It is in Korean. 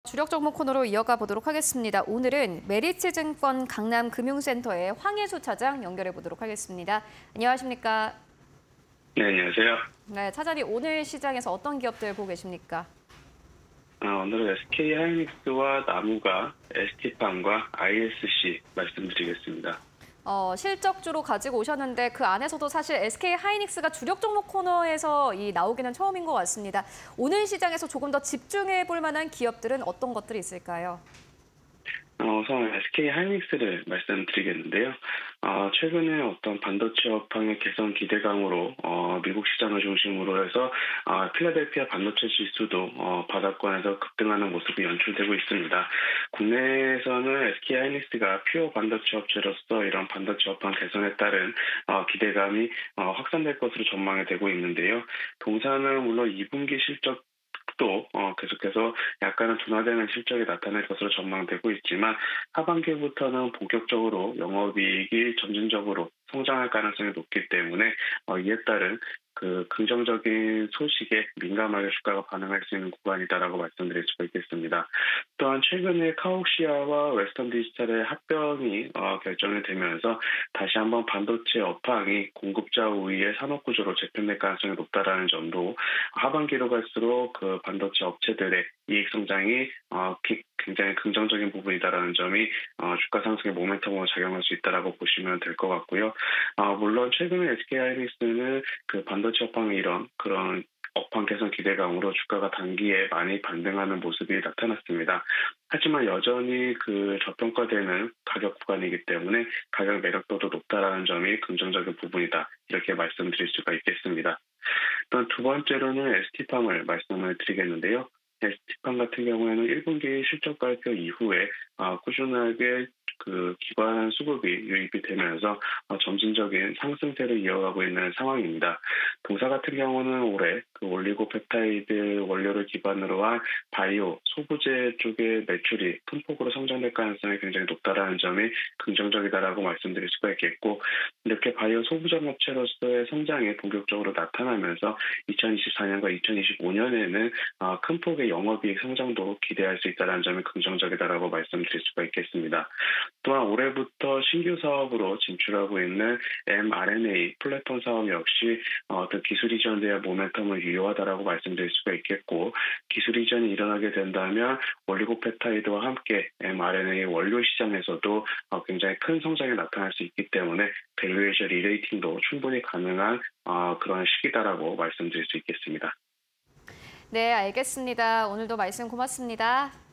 주력 종목 코너로 이어가 보도록 하겠습니다. 오늘은 메리츠증권 강남금융센터의 황혜수 차장 연결해 보도록 하겠습니다. 안녕하십니까? 네, 안녕하세요. 네, 차장님 오늘 시장에서 어떤 기업들 보고 계십니까? 오늘은 SK하이닉스와 나무가, ST팜과 ISC 말씀드리겠습니다. 실적주로 가지고 오셨는데 그 안에서도 사실 SK하이닉스가 주력 종목 코너에서 나오기는 처음인 것 같습니다. 오늘 시장에서 조금 더 집중해 볼 만한 기업들은 어떤 것들이 있을까요? 우선 SK하이닉스를 말씀드리겠는데요. 최근에 어떤 반도체 업황의 개선 기대감으로 미국 시장을 중심으로 해서 필라델피아 반도체 지수도 바닥권에서 급등하는 모습이 연출되고 있습니다. 국내에서는 SK하이닉스가 퓨어 반도체 업체로서 이런 반도체 업황 개선에 따른 기대감이 확산될 것으로 전망이 되고 있는데요. 동사는 물론 2분기 실적 또 계속해서 약간은 둔화되는 실적이 나타날 것으로 전망되고 있지만 하반기부터는 본격적으로 영업이익이 점진적으로 성장할 가능성이 높기 때문에 이에 따른 그 긍정적인 소식에 민감하게 주가가 반응할 수 있는 구간이다라고 말씀드릴 수가 있겠습니다. 또한 최근에 카옥시아와 웨스턴 디지털의 합병이 결정이 되면서 다시 한번 반도체 업황이 공급자 우위의 산업 구조로 재편될 가능성이 높다라는 점도 하반기로 갈수록 그 반도체 업체들의 이익 성장이 굉장히 긍정적인 부분이다라는 점이 주가 상승의 모멘텀으로 작용할 수 있다라고 보시면 될 것 같고요. 물론 최근에 SK하이닉스는 그 반도체 업황의 이런 그런 업황 개선 기대감으로 주가가 단기에 많이 반등하는 모습이 나타났습니다. 하지만 여전히 그 저평가되는 가격 구간이기 때문에 가격 매력도도 높다라는 점이 긍정적인 부분이다. 이렇게 말씀드릴 수가 있겠습니다. 또한 두 번째로는 ST팜을 말씀을 드리겠는데요. ST팜 같은 경우에는 1분기 실적 발표 이후에 꾸준하게 그 기관 수급이 유입이 되면서 점진적인 상승세를 이어가고 있는 상황입니다. 동사 같은 경우는 올해 그 올리고펩타이드 원료를 기반으로 한 바이오, 소부제 쪽의 매출이 큰 폭으로 성장될 가능성이 굉장히 높다라는 점이 긍정적이다라고 말씀드릴 수가 있겠고, 이렇게 바이오 소부장 업체로서의 성장이 본격적으로 나타나면서 2024년과 2025년에는 큰 폭의 영업이익 성장도 기대할 수 있다는 점이 긍정적이다라고 말씀드릴 수가 있겠습니다. 또한 올해부터 신규 사업으로 진출하고 있는 mRNA 플랫폼 사업 역시 어떤 기술 이전에 대한 모멘텀을 유효하다라고 말씀드릴 수가 있겠고, 기술 이전이 일어나게 된다면 올리고펩타이드와 함께 mRNA 원료 시장에서도 굉장히 큰 성장이 나타날 수 있기 때문에 밸류에이션 리레이팅도 충분히 가능한 그런 시기다라고 말씀드릴 수 있겠습니다. 네, 알겠습니다. 오늘도 말씀 고맙습니다.